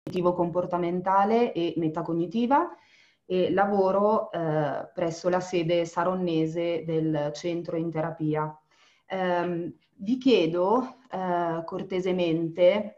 cognitivo-comportamentale e metacognitiva e lavoro presso la sede saronnese del centro in terapia. Vi chiedo cortesemente,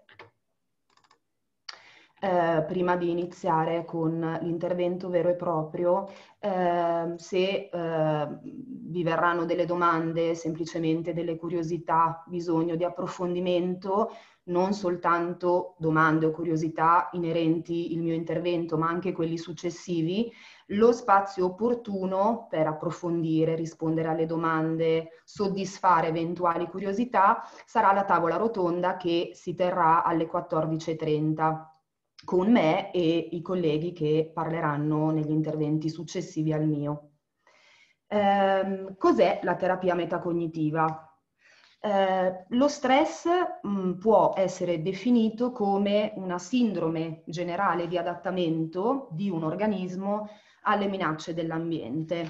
prima di iniziare con l'intervento vero e proprio, se vi verranno delle domande, semplicemente delle curiosità, bisogno di approfondimento, non soltanto domande o curiosità inerenti al mio intervento, ma anche quelli successivi, lo spazio opportuno per approfondire, rispondere alle domande, soddisfare eventuali curiosità sarà la tavola rotonda che si terrà alle 14:30 con me e i colleghi che parleranno negli interventi successivi al mio. Cos'è la terapia metacognitiva? Lo stress può essere definito come una sindrome generale di adattamento di un organismo alle minacce dell'ambiente.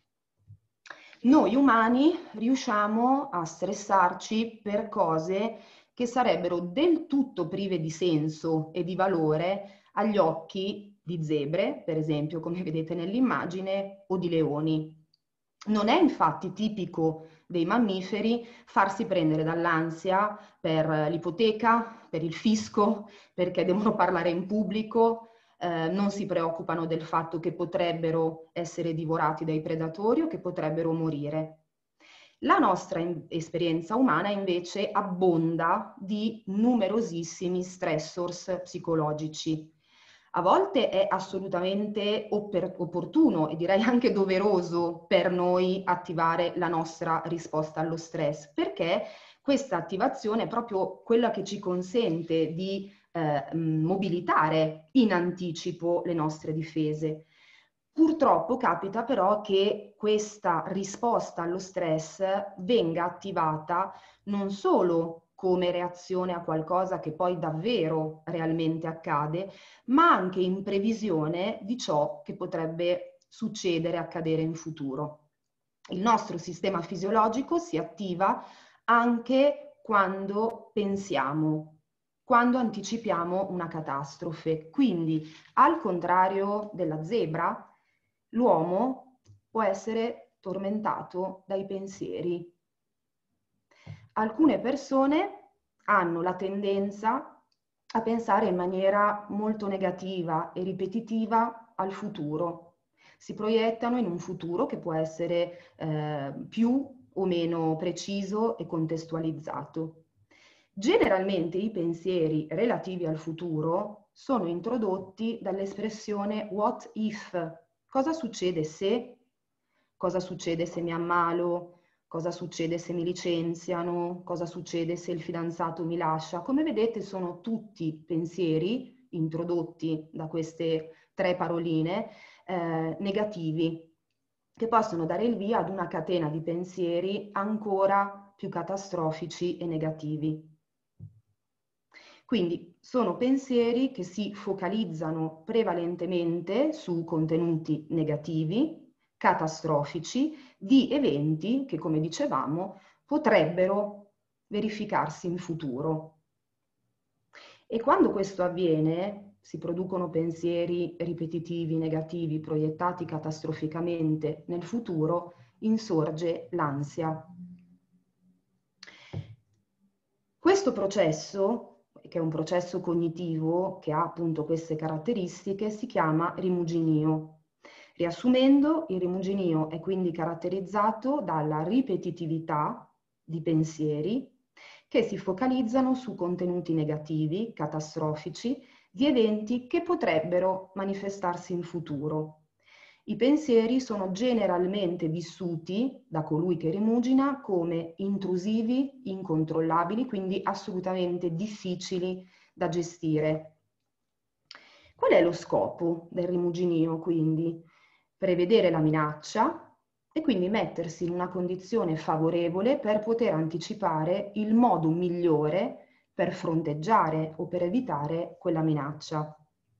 Noi umani riusciamo a stressarci per cose che sarebbero del tutto prive di senso e di valore agli occhi di zebre, per esempio, come vedete nell'immagine, o di leoni. Non è infatti tipico dei mammiferi farsi prendere dall'ansia per l'ipoteca, per il fisco, perché devono parlare in pubblico, non si preoccupano del fatto che potrebbero essere divorati dai predatori o che potrebbero morire. La nostra esperienza umana invece abbonda di numerosissimi stressors psicologici. A volte è assolutamente opportuno e direi anche doveroso per noi attivare la nostra risposta allo stress, perché questa attivazione è proprio quella che ci consente di mobilitare in anticipo le nostre difese. Purtroppo capita però che questa risposta allo stress venga attivata non solo come reazione a qualcosa che poi davvero realmente accade, ma anche in previsione di ciò che potrebbe succedere, accadere in futuro. Il nostro sistema fisiologico si attiva anche quando pensiamo, quando anticipiamo una catastrofe. Quindi, al contrario della zebra, l'uomo può essere tormentato dai pensieri. Alcune persone hanno la tendenza a pensare in maniera molto negativa e ripetitiva al futuro. Si proiettano in un futuro che può essere più o meno preciso e contestualizzato. Generalmente i pensieri relativi al futuro sono introdotti dall'espressione what if? Cosa succede se? Cosa succede se mi ammalo? Cosa succede se mi licenziano? Cosa succede se il fidanzato mi lascia? Come vedete sono tutti pensieri introdotti da queste tre paroline negativi che possono dare il via ad una catena di pensieri ancora più catastrofici e negativi. Quindi sono pensieri che si focalizzano prevalentemente su contenuti negativi, catastrofici, di eventi che, come dicevamo, potrebbero verificarsi in futuro. E quando questo avviene, si producono pensieri ripetitivi, negativi, proiettati catastroficamente nel futuro, insorge l'ansia. Questo processo, che è un processo cognitivo che ha appunto queste caratteristiche, si chiama rimuginio. Riassumendo, il rimuginio è quindi caratterizzato dalla ripetitività di pensieri che si focalizzano su contenuti negativi, catastrofici, di eventi che potrebbero manifestarsi in futuro. I pensieri sono generalmente vissuti da colui che rimugina come intrusivi, incontrollabili, quindi assolutamente difficili da gestire. Qual è lo scopo del rimuginio, quindi? Prevedere la minaccia e quindi mettersi in una condizione favorevole per poter anticipare il modo migliore per fronteggiare o per evitare quella minaccia.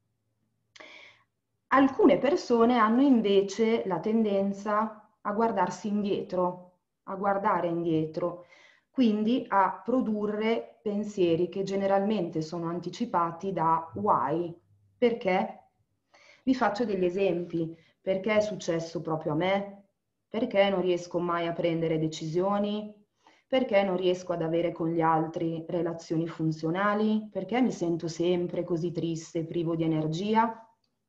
Alcune persone hanno invece la tendenza a guardarsi indietro, a guardare indietro. quindi a produrre pensieri che generalmente sono anticipati da why. Perché? Vi faccio degli esempi. Perché è successo proprio a me? Perché non riesco mai a prendere decisioni? Perché non riesco ad avere con gli altri relazioni funzionali? Perché mi sento sempre così triste, privo di energia?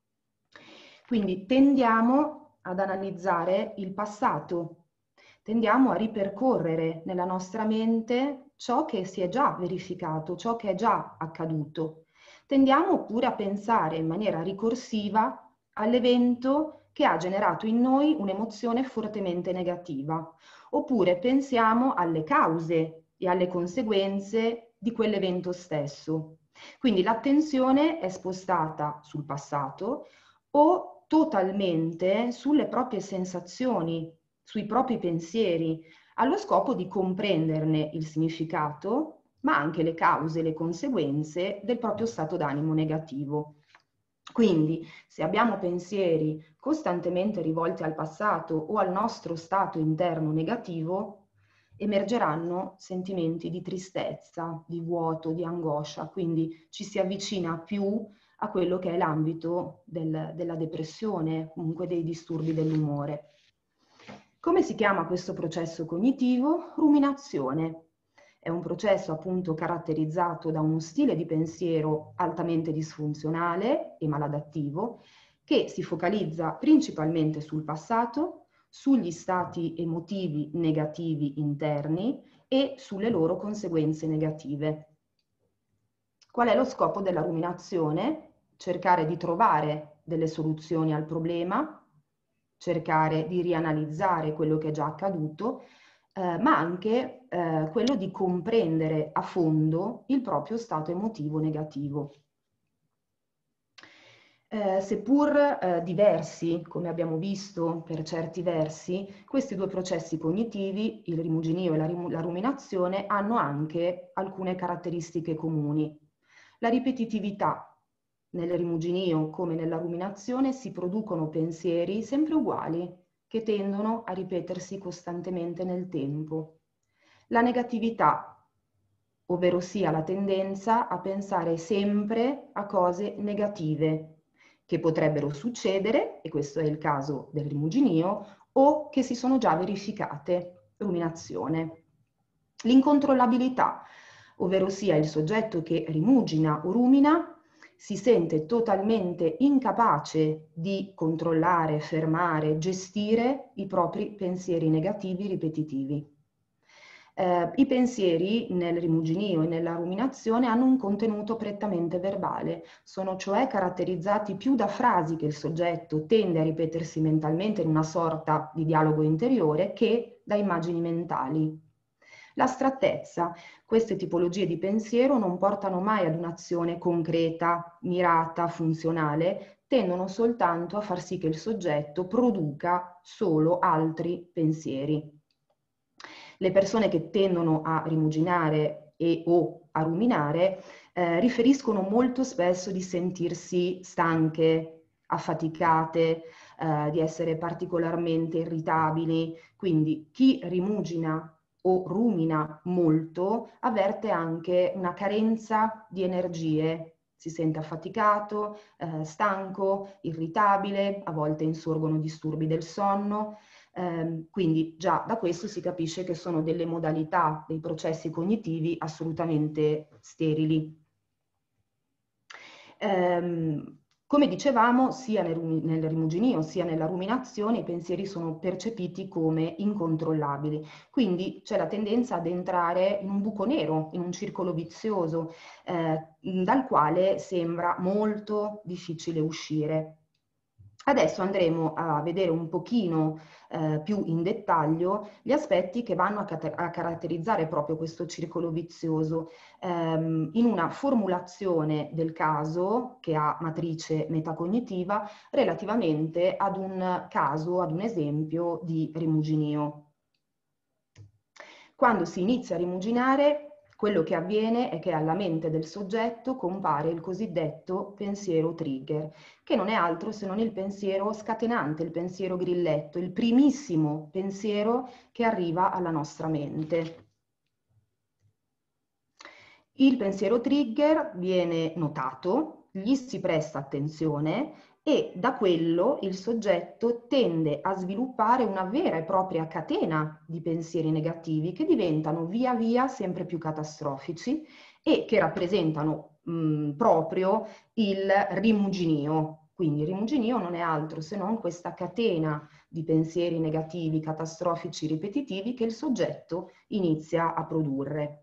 Quindi tendiamo ad analizzare il passato, tendiamo a ripercorrere nella nostra mente ciò che si è già verificato, ciò che è già accaduto. Tendiamo pure a pensare in maniera ricorsiva all'evento che ha generato in noi un'emozione fortemente negativa, oppure pensiamo alle cause e alle conseguenze di quell'evento stesso. Quindi l'attenzione è spostata sul passato o totalmente sulle proprie sensazioni, sui propri pensieri, allo scopo di comprenderne il significato, ma anche le cause e le conseguenze del proprio stato d'animo negativo. Quindi, se abbiamo pensieri costantemente rivolti al passato o al nostro stato interno negativo, emergeranno sentimenti di tristezza, di vuoto, di angoscia, quindi ci si avvicina più a quello che è l'ambito della depressione, comunque dei disturbi dell'umore. Come si chiama questo processo cognitivo? Ruminazione. È un processo appunto caratterizzato da uno stile di pensiero altamente disfunzionale e maladattivo che si focalizza principalmente sul passato, sugli stati emotivi negativi interni e sulle loro conseguenze negative. Qual è lo scopo della ruminazione? Cercare di trovare delle soluzioni al problema, cercare di rianalizzare quello che è già accaduto, ma anche quello di comprendere a fondo il proprio stato emotivo negativo. Seppur diversi, come abbiamo visto per certi versi, questi due processi cognitivi, il rimuginio e la ruminazione, hanno anche alcune caratteristiche comuni. La ripetitività. Nel rimuginio come nella ruminazione si producono pensieri sempre uguali, che tendono a ripetersi costantemente nel tempo. La negatività, ovvero sia la tendenza a pensare sempre a cose negative, che potrebbero succedere, e questo è il caso del rimuginio, o che si sono già verificate, ruminazione. L'incontrollabilità, ovvero sia il soggetto che rimugina o rumina, si sente totalmente incapace di controllare, fermare, gestire i propri pensieri negativi ripetitivi. I pensieri nel rimuginio e nella ruminazione hanno un contenuto prettamente verbale, sono cioè caratterizzati più da frasi che il soggetto tende a ripetersi mentalmente in una sorta di dialogo interiore che da immagini mentali. L'astrattezza. Queste tipologie di pensiero non portano mai ad un'azione concreta, mirata, funzionale, tendono soltanto a far sì che il soggetto produca solo altri pensieri. Le persone che tendono a rimuginare e o a ruminare riferiscono molto spesso di sentirsi stanche, affaticate, di essere particolarmente irritabili. Quindi chi rimugina o rumina molto avverte anche una carenza di energie, si sente affaticato, stanco, irritabile, a volte insorgono disturbi del sonno. Quindi già da questo si capisce che sono delle modalità dei processi cognitivi assolutamente sterili. Come dicevamo, sia nel rimuginio sia nella ruminazione i pensieri sono percepiti come incontrollabili, quindi c'è la tendenza ad entrare in un buco nero, in un circolo vizioso, dal quale sembra molto difficile uscire. Adesso andremo a vedere un pochino più in dettaglio gli aspetti che vanno a caratterizzare proprio questo circolo vizioso in una formulazione del caso che ha matrice metacognitiva relativamente ad un caso, ad un esempio di rimuginio. Quando si inizia a rimuginare, quello che avviene è che alla mente del soggetto compare il cosiddetto pensiero trigger, che non è altro se non il pensiero scatenante, il pensiero grilletto, il primissimo pensiero che arriva alla nostra mente. Il pensiero trigger viene notato, gli si presta attenzione e da quello il soggetto tende a sviluppare una vera e propria catena di pensieri negativi che diventano via via sempre più catastrofici e che rappresentano proprio il rimuginio. Quindi il rimuginio non è altro se non questa catena di pensieri negativi, catastrofici, ripetitivi che il soggetto inizia a produrre.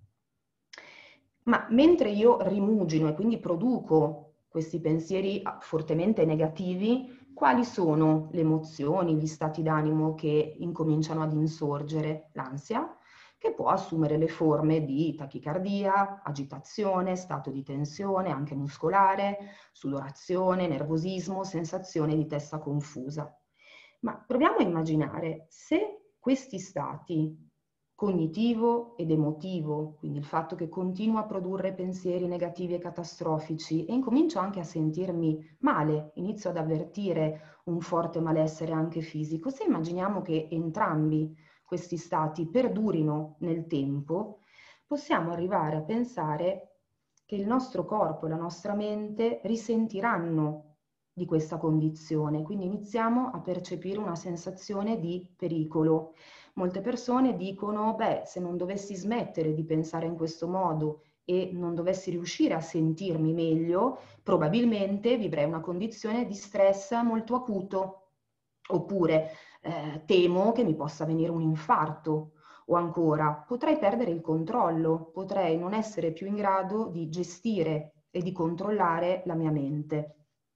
Ma mentre io rimugino e quindi produco questi pensieri fortemente negativi, quali sono le emozioni, gli stati d'animo che incominciano ad insorgere? L'ansia, che può assumere le forme di tachicardia, agitazione, stato di tensione, anche muscolare, sudorazione, nervosismo, sensazione di testa confusa. Ma proviamo a immaginare se questi stati cognitivo ed emotivo, quindi il fatto che continuo a produrre pensieri negativi e catastrofici e incomincio anche a sentirmi male, inizio ad avvertire un forte malessere anche fisico. Se immaginiamo che entrambi questi stati perdurino nel tempo, possiamo arrivare a pensare che il nostro corpo e la nostra mente risentiranno di questa condizione, quindi iniziamo a percepire una sensazione di pericolo. Molte persone dicono, beh, se non dovessi smettere di pensare in questo modo e non dovessi riuscire a sentirmi meglio, probabilmente vivrei una condizione di stress molto acuto. Oppure temo che mi possa venire un infarto. O ancora, potrei perdere il controllo, potrei non essere più in grado di gestire e di controllare la mia mente.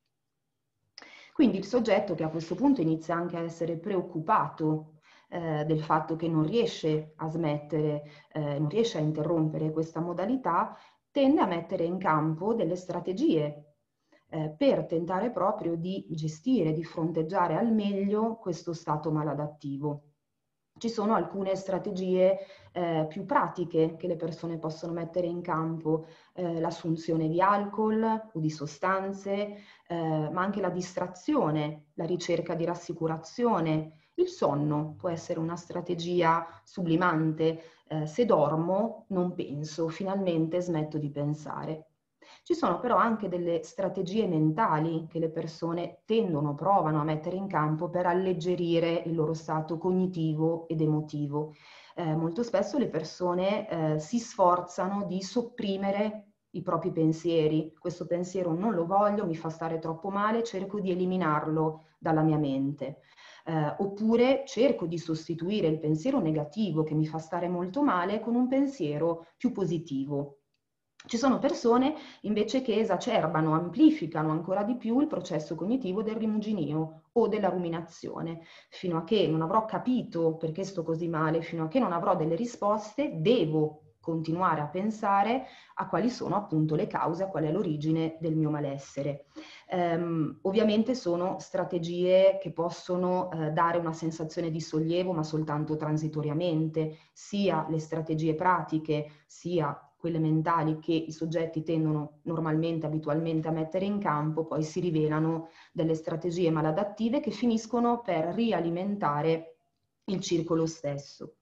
Quindi il soggetto che a questo punto inizia anche a essere preoccupato del fatto che non riesce a smettere, non riesce a interrompere questa modalità, tende a mettere in campo delle strategie per tentare proprio di gestire, di fronteggiare al meglio questo stato maladattivo. Ci sono alcune strategie più pratiche che le persone possono mettere in campo, l'assunzione di alcol o di sostanze, ma anche la distrazione, la ricerca di rassicurazione. Il sonno può essere una strategia sublimante. Se dormo, non penso, finalmente smetto di pensare. Ci sono però anche delle strategie mentali che le persone tendono, provano a mettere in campo per alleggerire il loro stato cognitivo ed emotivo. Molto spesso le persone si sforzano di sopprimere i propri pensieri. Questo pensiero non lo voglio, mi fa stare troppo male, cerco di eliminarlo dalla mia mente. Oppure cerco di sostituire il pensiero negativo che mi fa stare molto male con un pensiero più positivo. Ci sono persone invece che esacerbano, amplificano ancora di più il processo cognitivo del rimuginio o della ruminazione. Fino a che non avrò capito perché sto così male, fino a che non avrò delle risposte, devo continuare a pensare a quali sono appunto le cause, a qual è l'origine del mio malessere. Ovviamente sono strategie che possono dare una sensazione di sollievo, ma soltanto transitoriamente, sia le strategie pratiche, sia quelle mentali che i soggetti tendono normalmente, abitualmente a mettere in campo, poi si rivelano delle strategie maladattive che finiscono per rialimentare il circolo stesso.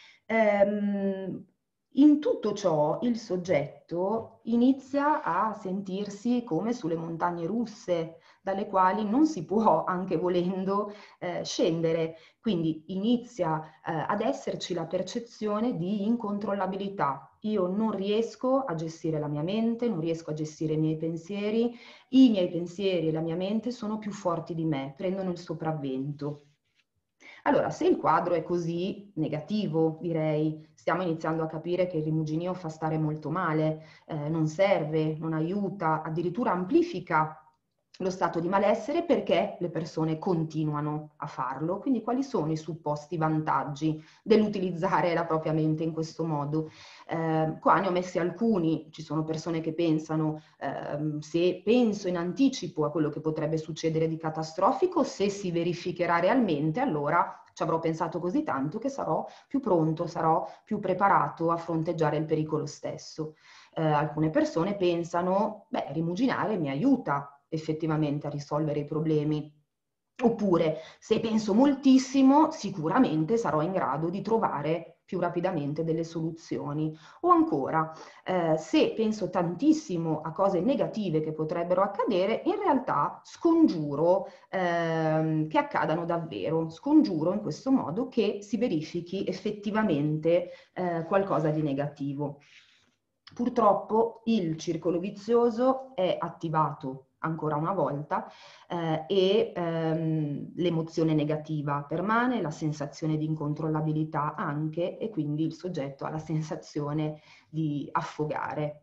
In tutto ciò il soggetto inizia a sentirsi come sulle montagne russe, dalle quali non si può, anche volendo, scendere. Quindi inizia ad esserci la percezione di incontrollabilità. Io non riesco a gestire la mia mente, non riesco a gestire i miei pensieri e la mia mente sono più forti di me, prendono il sopravvento. Allora, se il quadro è così negativo, direi, stiamo iniziando a capire che il rimuginio fa stare molto male, non serve, non aiuta, addirittura amplifica lo stato di malessere perché le persone continuano a farlo. Quindi quali sono i supposti vantaggi dell'utilizzare la propria mente in questo modo? Qua ne ho messi alcuni, ci sono persone che pensano se penso in anticipo a quello che potrebbe succedere di catastrofico, se si verificherà realmente, allora ci avrò pensato così tanto che sarò più pronto, sarò più preparato a fronteggiare il pericolo stesso. Alcune persone pensano, beh, rimuginare mi aiuta effettivamente a risolvere i problemi. Oppure, se penso moltissimo, sicuramente sarò in grado di trovare più rapidamente delle soluzioni. O ancora, se penso tantissimo a cose negative che potrebbero accadere, in realtà scongiuro che accadano davvero, scongiuro in questo modo che si verifichi effettivamente qualcosa di negativo. Purtroppo il circolo vizioso è attivato ancora una volta e l'emozione negativa permane, la sensazione di incontrollabilità anche, e quindi il soggetto ha la sensazione di affogare.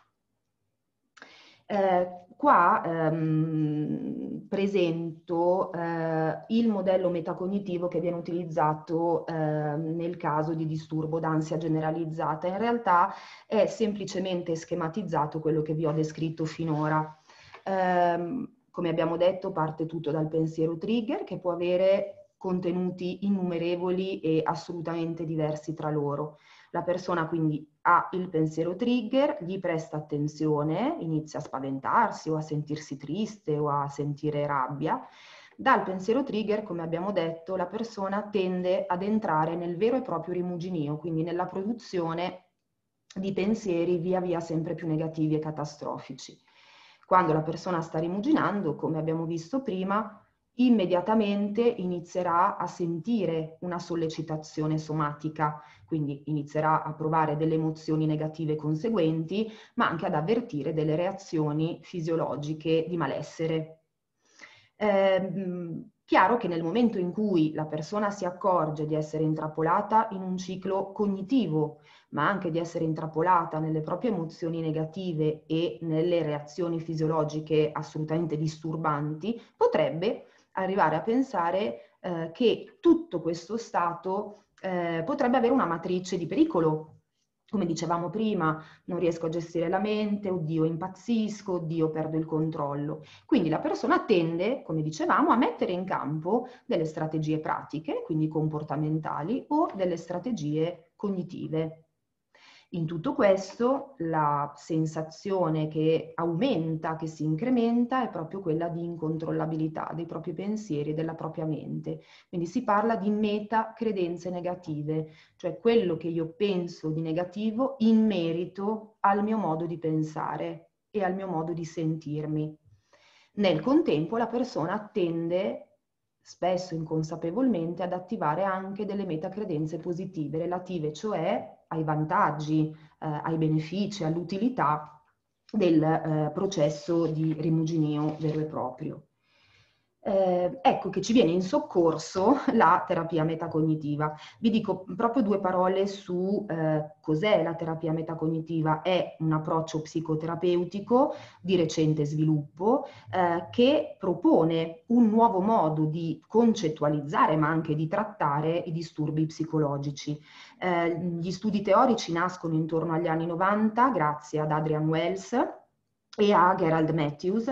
Qua presento il modello metacognitivo che viene utilizzato nel caso di disturbo d'ansia generalizzata. In realtà è semplicemente schematizzato quello che vi ho descritto finora. Come abbiamo detto, parte tutto dal pensiero trigger, che può avere contenuti innumerevoli e assolutamente diversi tra loro. La persona quindi ha il pensiero trigger, gli presta attenzione, inizia a spaventarsi o a sentirsi triste o a sentire rabbia. Dal pensiero trigger, come abbiamo detto, la persona tende ad entrare nel vero e proprio rimuginio, quindi nella produzione di pensieri via via sempre più negativi e catastrofici. Quando la persona sta rimuginando, come abbiamo visto prima, immediatamente inizierà a sentire una sollecitazione somatica, quindi inizierà a provare delle emozioni negative conseguenti, ma anche ad avvertire delle reazioni fisiologiche di malessere. Chiaro che nel momento in cui la persona si accorge di essere intrappolata in un ciclo cognitivo, ma anche di essere intrappolata nelle proprie emozioni negative e nelle reazioni fisiologiche assolutamente disturbanti, potrebbe arrivare a pensare che tutto questo stato potrebbe avere una matrice di pericolo. Come dicevamo prima, non riesco a gestire la mente, oddio impazzisco, oddio perdo il controllo. Quindi la persona tende, come dicevamo, a mettere in campo delle strategie pratiche, quindi comportamentali, o delle strategie cognitive. In tutto questo la sensazione che aumenta, che si incrementa, è proprio quella di incontrollabilità dei propri pensieri e della propria mente. Quindi si parla di metacredenze negative, cioè quello che io penso di negativo in merito al mio modo di pensare e al mio modo di sentirmi. Nel contempo la persona tende spesso inconsapevolmente ad attivare anche delle metacredenze positive, relative cioè ai vantaggi, ai benefici, all'utilità del processo di rimuginio vero e proprio. Ecco che ci viene in soccorso la terapia metacognitiva. Vi dico proprio due parole su cos'è la terapia metacognitiva. È un approccio psicoterapeutico di recente sviluppo che propone un nuovo modo di concettualizzare ma anche di trattare i disturbi psicologici. Gli studi teorici nascono intorno agli anni 90 grazie ad Adrian Wells e a Gerald Matthews,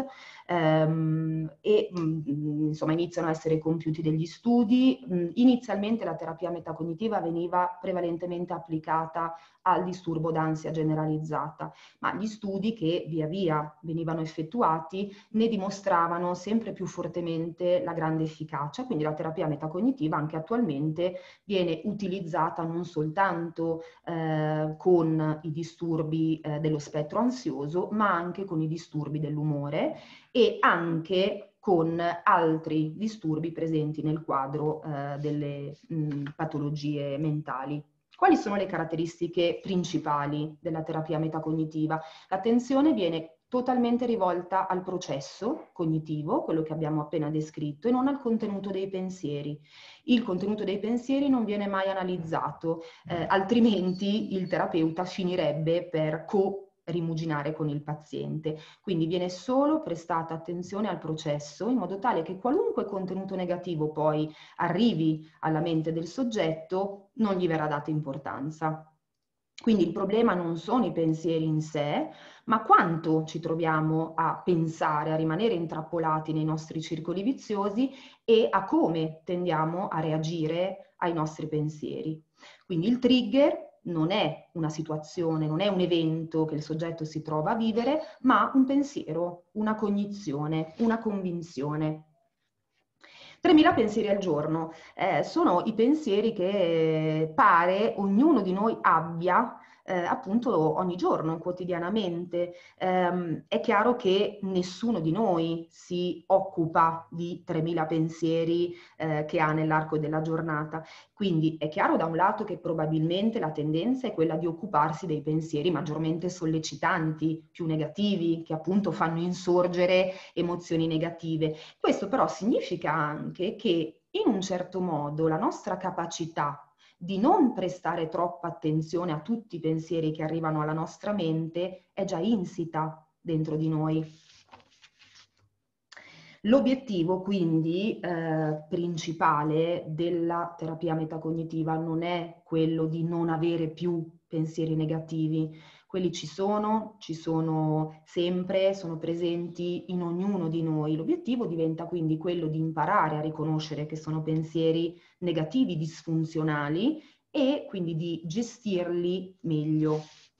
insomma iniziano a essere compiuti degli studi. Inizialmente la terapia metacognitiva veniva prevalentemente applicata al disturbo d'ansia generalizzata, ma gli studi che via via venivano effettuati ne dimostravano sempre più fortemente la grande efficacia, quindi la terapia metacognitiva anche attualmente viene utilizzata non soltanto con i disturbi dello spettro ansioso, ma anche con i disturbi dell'umore e anche con altri disturbi presenti nel quadro delle patologie mentali. Quali sono le caratteristiche principali della terapia metacognitiva? L'attenzione viene totalmente rivolta al processo cognitivo, quello che abbiamo appena descritto, e non al contenuto dei pensieri. Il contenuto dei pensieri non viene mai analizzato, altrimenti il terapeuta finirebbe per rimuginare con il paziente. Quindi viene solo prestata attenzione al processo in modo tale che qualunque contenuto negativo poi arrivi alla mente del soggetto non gli verrà data importanza. Quindi il problema non sono i pensieri in sé, ma quanto ci troviamo a pensare, a rimanere intrappolati nei nostri circoli viziosi e a come tendiamo a reagire ai nostri pensieri. Quindi il trigger non è una situazione, non è un evento che il soggetto si trova a vivere, ma un pensiero, una cognizione, una convinzione. 3.000 pensieri al giorno, sono i pensieri che pare ognuno di noi abbia appunto ogni giorno, quotidianamente. È chiaro che nessuno di noi si occupa di 3.000 pensieri che ha nell'arco della giornata. Quindi è chiaro da un lato che probabilmente la tendenza è quella di occuparsi dei pensieri maggiormente sollecitanti, più negativi, che appunto fanno insorgere emozioni negative. Questo però significa anche che in un certo modo la nostra capacità di non prestare troppa attenzione a tutti i pensieri che arrivano alla nostra mente è già insita dentro di noi. L'obiettivo quindi principale della terapia metacognitiva non è quello di non avere più pensieri negativi. Quelli ci sono sempre, sono presenti in ognuno di noi. L'obiettivo diventa quindi quello di imparare a riconoscere che sono pensieri negativi, disfunzionali, e quindi di gestirli meglio.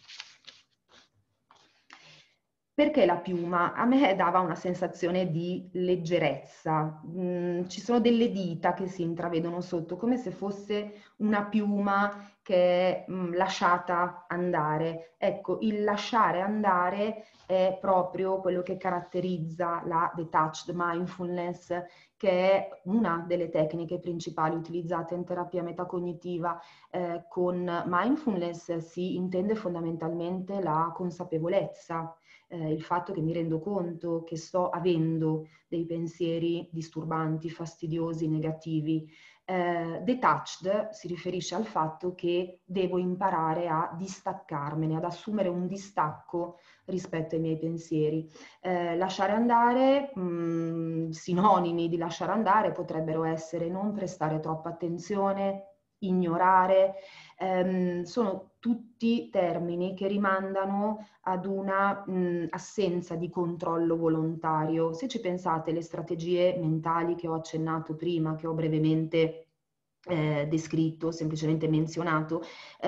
Perché la piuma? A me dava una sensazione di leggerezza. Ci sono delle dita che si intravedono sotto, come se fosse una piuma che è lasciata andare. Ecco, il lasciare andare è proprio quello che caratterizza la Detached Mindfulness, che è una delle tecniche principali utilizzate in terapia metacognitiva. Con mindfulness si intende fondamentalmente la consapevolezza, il fatto che mi rendo conto che sto avendo dei pensieri disturbanti, fastidiosi, negativi. Detached si riferisce al fatto che devo imparare a distaccarmene, ad assumere un distacco rispetto ai miei pensieri. Lasciare andare, sinonimi di lasciare andare potrebbero essere non prestare troppa attenzione, ignorare, sono tutti termini che rimandano ad una assenza di controllo volontario. Se ci pensate, le strategie mentali che ho accennato prima, che ho brevemente descritto, semplicemente menzionato,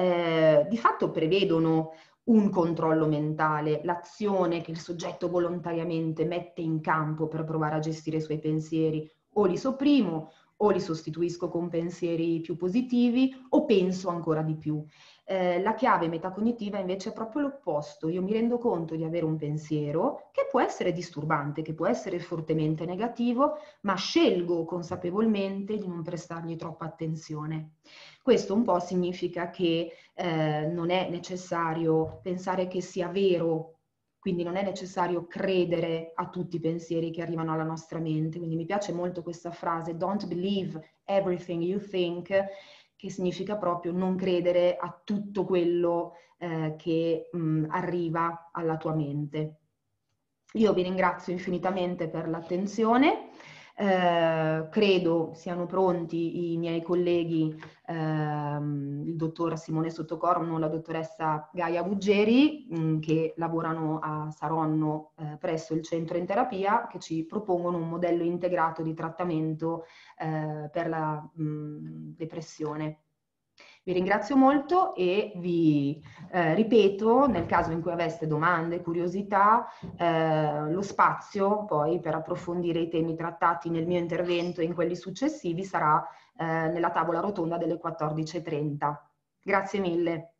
di fatto prevedono un controllo mentale, l'azione che il soggetto volontariamente mette in campo per provare a gestire i suoi pensieri. O li sopprimo, o li sostituisco con pensieri più positivi, o penso ancora di più. La chiave metacognitiva invece è proprio l'opposto. Io mi rendo conto di avere un pensiero che può essere disturbante, che può essere fortemente negativo, ma scelgo consapevolmente di non prestargli troppa attenzione. Questo un po' significa che non è necessario pensare che sia vero, quindi non è necessario credere a tutti i pensieri che arrivano alla nostra mente. Quindi mi piace molto questa frase, don't believe everything you think, che significa proprio non credere a tutto quello che arriva alla tua mente. Io vi ringrazio infinitamente per l'attenzione. Credo siano pronti i miei colleghi, il dottor Simone Sottocorno, la dottoressa Gaia Buggeri, che lavorano a Saronno presso il centro in terapia, che ci propongono un modello integrato di trattamento per la depressione. Vi ringrazio molto e vi ripeto, nel caso in cui aveste domande, curiosità, lo spazio poi per approfondire i temi trattati nel mio intervento e in quelli successivi sarà nella tavola rotonda delle 14:30. Grazie mille.